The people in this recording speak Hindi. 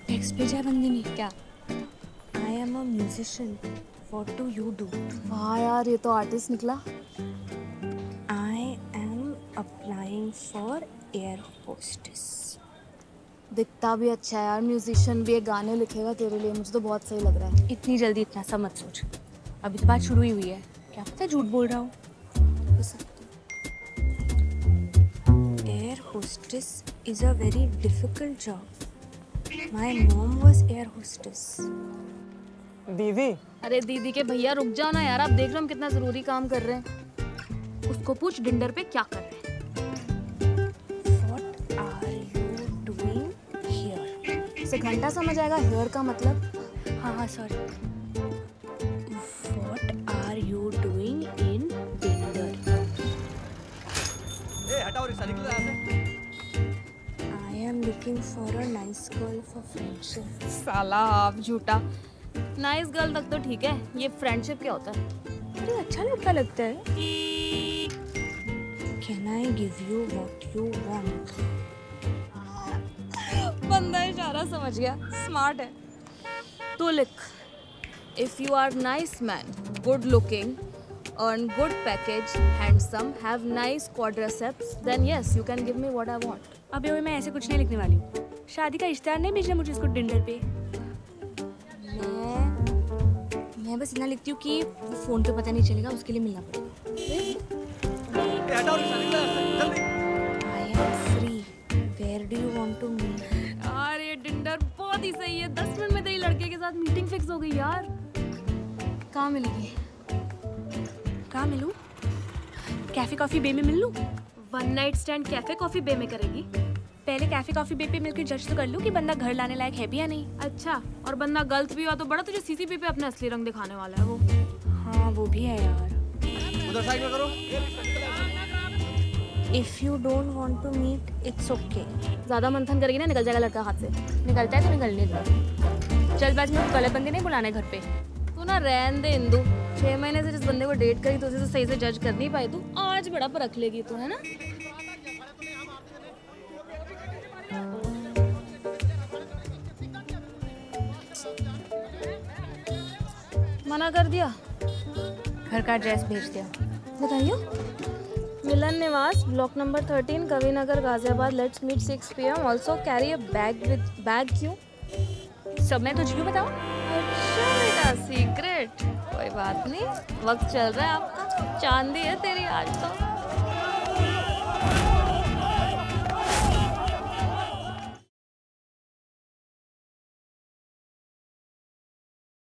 टेक्स्ट भेजा है बंदे ने। क्या? I am a musician, what do you do? वाह यार, ये तो आर्टिस्ट निकला। I am applying for air hostess. दिखता भी अच्छा है यार, म्यूजिशियन भी, एक गाने लिखेगा तेरे लिए, मुझे तो बहुत सही लग रहा है। इतनी जल्दी इतना सब मत सोच, अभी तो बात शुरू ही हुई है, क्या पता झूठ बोल रहा हूँ। Air hostess is a very difficult job. My mom was air hostess. दीदी। अरे दीदी के भैया रुक जाओ ना यार, आप देख रहे हो हम कितना जरूरी काम कर रहे हैं। उसको पूछ डिंडर पे क्या कर रहे हैं। What are you doing here? उसे घंटा समझ आएगा हेयर का मतलब। हाँ sorry. What are you doing in Tinder? हटाओ रिक्शा, निकलो यहाँ से। I am looking for a nice girl for friendship. साला आप झूठा। नाइस गर्ल तक तो ठीक है, ये फ्रेंडशिप क्या होता है? अरे अच्छा लड़का लगता है। Can I give you what you want? बंदा इशारा समझ गया, स्मार्ट है। तो लिख, if you are nice man, good looking, earn good package, handsome, have nice quadriceps, then yes, you can give me what I want. अबे ओए, मैं ऐसे कुछ नहीं लिखने वाली हूँ। शादी का इश्तेहार नहीं भेजना मुझे इसको टिंडर पे। मैं बस इतना लिखती हूँ कि फोन पे पता नहीं चलेगा, उसके लिए मिलना पड़ेगा। हटाओ रिक्शा, निकलो यहाँ से, जल्दी। I am free. Where do you want to meet? यार ये टिंडर बहुत ही सही है, 10 मिनट में तेरी लड़के के साथ मीटिंग फिक्स हो गई यार। कहाँ मिलेगी? कहाँ मिलूँ? कैफे कॉफी बे में मिल लूँ? One night stand cafe coffee bay में करेगी? पहले कैफे कॉफी बे पे मिलकर जज तो कर लूँ कि बंदा घर लाने लायक है भी या नहीं। अच्छा, और बंदा गलत भी हुआ तो बड़ा तुझे सीसीपी पे अपने असली रंग दिखाने वाला है वो। हाँ वो भी है यार। उधर साइड में करो। If you don't want to meet, it's okay. ज्यादा मंथन करेगी ना निकल जाएगा लड़का हाथ से। निकलता है तो निकलने दो। जल्दबाजी में गलत बंदे नहीं बुलाने घर पे। तू ना रहन दे इंदु, 6 महीने से जिस बंदे को डेट करी तो उसे तो सही से जज कर नहीं पाई तू, आज बड़ा परख लेगी तू, है ना? मना कर दिया? घर का एड्रेस भेज दिया। बताइए। मिलन निवास, block number 13, Kavi Nagar, Ghaziabad. Let's meet 6 PM। Also carry a bag with bag. क्यों? सब मैं तुझे क्यों बताऊँ? अच्छा बेटा, सीक्रेट। कोई बात नहीं, वक्त चल रहा है आपका, चांदी है तेरी आज तो।